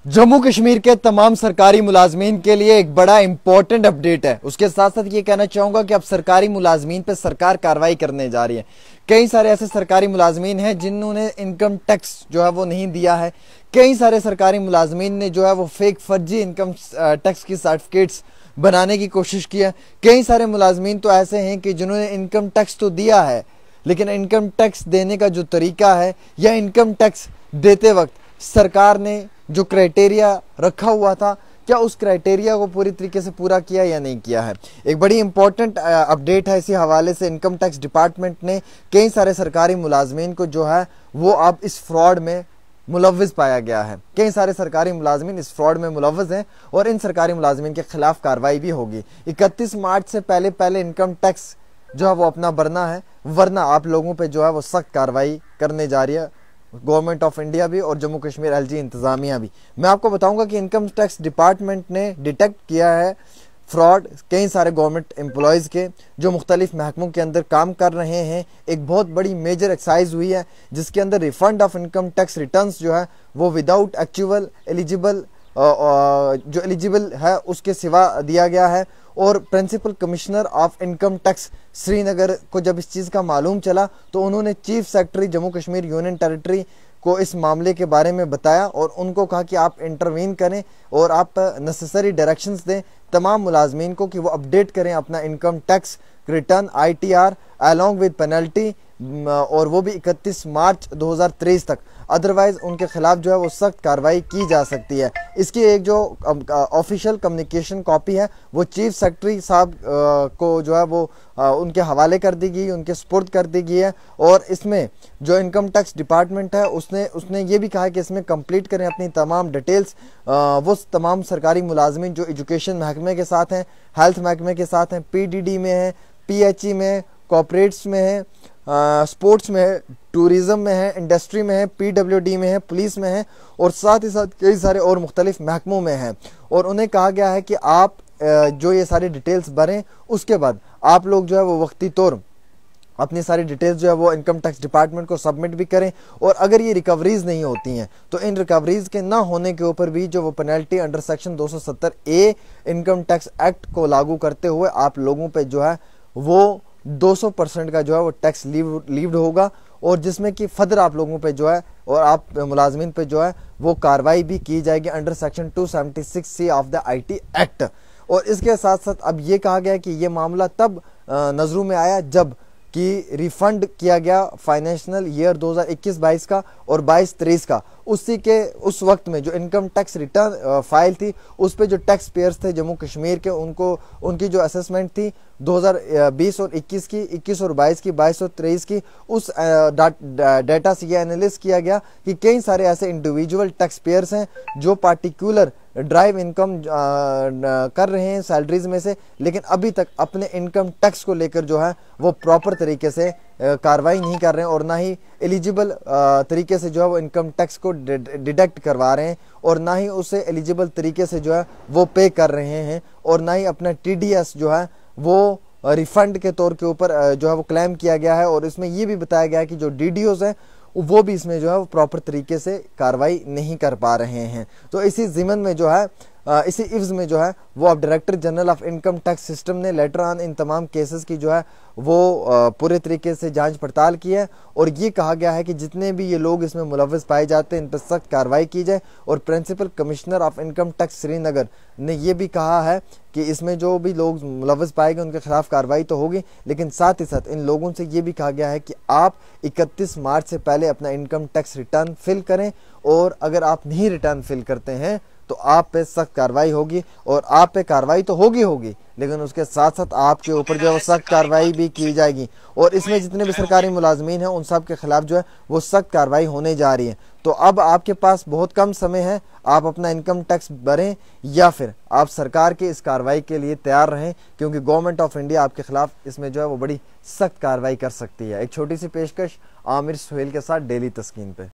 जम्मू कश्मीर के तमाम सरकारी मुलाजमीन के लिए एक बड़ा इंपॉर्टेंट अपडेट है। उसके साथ साथ ये कहना चाहूंगा कि अब सरकारी मुलाजमीन पे सरकार कार्रवाई करने जा रही है। कई सारे ऐसे सरकारी मुलाजमीन हैं जिन्होंने इनकम टैक्स जो है वो नहीं दिया है। कई सारे सरकारी मुलाजमीन ने जो है वो फेक फर्जी इनकम टैक्स की सर्टिफिकेट्स बनाने की कोशिश की है। कई सारे मुलाजमीन तो ऐसे हैं कि जिन्होंने इनकम टैक्स तो दिया है, लेकिन इनकम टैक्स देने का जो तरीका है या इनकम टैक्स देते वक्त सरकार ने जो क्राइटेरिया रखा हुआ था, क्या उस क्राइटेरिया को पूरी तरीके से पूरा किया या नहीं किया है। एक बड़ी इंपॉर्टेंट अपडेट है। इसी हवाले से इनकम टैक्स डिपार्टमेंट ने कई सारे सरकारी मुलाजमीन को जो है वो अब इस फ्रॉड में मुलव्विस पाया गया है। कई सारे सरकारी मुलाजमीन इस फ्रॉड में मुलव्विस हैं और इन सरकारी मुलाजमीन के खिलाफ कार्रवाई भी होगी। 31 मार्च से पहले इनकम टैक्स जो है वो अपना भरना है, वरना आप लोगों पे जो है वो सख्त कार्रवाई करने जा रही है गवर्नमेंट ऑफ इंडिया भी और जम्मू कश्मीर एलजी इंतजामिया भी। मैं आपको बताऊंगा कि इनकम टैक्स डिपार्टमेंट ने डिटेक्ट किया है फ्रॉड कई सारे गवर्नमेंट एम्प्लॉयज़ के जो मुख्तलिफ महकमों के अंदर काम कर रहे हैं। एक बहुत बड़ी मेजर एक्सरसाइज हुई है जिसके अंदर refund of income tax returns जो है वो विदाउट एक्चुअल एलिजिबल जो एलिजिबल है उसके सिवा दिया गया है। और principal commissioner of income tax Srinagar को जब इस चीज़ का मालूम चला तो उन्होंने chief secretary Jammu Kashmir union territory को इस मामले के बारे में बताया और उनको कहा कि आप इंटरवीन करें और आप नेसेसरी डायरेक्शंस दें तमाम मुलाजमीन को कि वो अपडेट करें अपना income tax return ITR along with penalty, और वो भी 31 मार्च 2023 तक। अदरवाइज उनके खिलाफ जो है वो सख्त कार्रवाई की जा सकती है। इसकी एक जो ऑफिशियल कम्युनिकेशन कॉपी है वो चीफ सेक्रेटरी साहब को जो है वो उनके हवाले कर दी गई, उनके सुपुर्द कर दी गई है। और इसमें जो इनकम टैक्स डिपार्टमेंट है उसने ये भी कहा है कि इसमें कंप्लीट करें अपनी तमाम डिटेल्स। वो तमाम सरकारी मुलाजमीन जो एजुकेशन महकमे के साथ हैं, हेल्थ महकमे के साथ हैं, PDD में है, PHE में है, कॉर्पोरेट्स में है, स्पोर्ट्स में है, टूरिज़म में है, इंडस्ट्री में है, PWD में है, पुलिस में है और साथ ही साथ कई सारे और मुख्तलिफ महकमों में हैं। और उन्हें कहा गया है कि आप जो ये सारी डिटेल्स भरें, उसके बाद आप लोग जो है वो वक्ती तौर अपनी सारी डिटेल्स जो है वो इनकम टैक्स डिपार्टमेंट को सबमिट भी करें। और अगर ये रिकवरीज नहीं होती हैं तो इन रिकवरीज के ना होने के ऊपर भी जो वो penalty under section 270A income tax act को लागू करते हुए आप लोगों पे जो है वो 200% का जो है वो टैक्स लीव्ड होगा, और जिसमें कि फर्दर आप लोगों पे जो है और आप मुलाजमीन पे जो है वो कार्रवाई भी की जाएगी under section 276C of the IT act. और इसके साथ साथ अब ये कहा गया कि ये मामला तब नजरों में आया जब कि रिफंड किया गया फाइनेंशियल ईयर 2021-22 का और 22-23 का। उस वक्त में जो इनकम टैक्स रिटर्न फाइल थी उस पे जो टैक्स पेयर्स थे जम्मू कश्मीर के, उनकी जो असेसमेंट थी 2020 और 21 की, 21 और 22 की, 22 और 23 की, उस डाटा से यह एनालिसिस किया गया कि कई सारे ऐसे इंडिविजुअल टैक्स पेयर्स हैं जो पार्टिकुलर ड्राइव इनकम कर रहे हैं सैलरीज में से, लेकिन अभी तक अपने इनकम टैक्स को लेकर जो है वो प्रॉपर तरीके से कार्रवाई नहीं कर रहे हैं और ना ही एलिजिबल तरीके से जो है वो इनकम टैक्स को डिडक्ट करवा रहे हैं और ना ही उसे एलिजिबल तरीके से जो है वो पे कर रहे हैं और ना ही अपना TDS जो है वो रिफंड के तौर के ऊपर जो है वो क्लेम किया गया है। और इसमें ये भी बताया गया है कि जो DDOs हैं वो भी इसमें जो है वो प्रॉपर तरीके से कार्रवाई नहीं कर पा रहे हैं। तो इसी ज़िमन में जो है इसी इव्ज़ में जो है वो अब director general of income tax system ने लेटर ऑन इन तमाम केसेस की जो है वो पूरे तरीके से जांच पड़ताल की है और ये कहा गया है कि जितने भी ये लोग इसमें मुलव्वस पाए जाते हैं इन पर सख्त कार्रवाई की जाए। और principal commissioner of income tax Srinagar ने ये भी कहा है कि इसमें जो भी लोग मुलव्वस पाए गए उनके खिलाफ कार्रवाई तो होगी, लेकिन साथ ही साथ इन लोगों से ये भी कहा गया है कि आप 31 मार्च से पहले अपना इनकम टैक्स रिटर्न फिल करें और अगर आप नहीं रिटर्न फिल करते हैं तो आप पे सख्त कार्रवाई होगी। और आप पे कार्रवाई तो होगी लेकिन उसके साथ साथ आपके ऊपर जो है वो सख्त कार्रवाई भी की जाएगी। और इसमें जितने भी सरकारी मुलाजमीन हैं उन सब के खिलाफ जो है वो सख्त कार्रवाई होने जा रही है। तो अब आपके पास बहुत कम समय है, आप अपना इनकम टैक्स भरें या फिर आप सरकार की इस कार्रवाई के लिए तैयार रहें, क्योंकि गवर्नमेंट ऑफ इंडिया आपके खिलाफ इसमें जो है वो बड़ी सख्त कार्रवाई कर सकती है। एक छोटी सी पेशकश आमिर सुहेल के साथ डेली तस्कीन पे।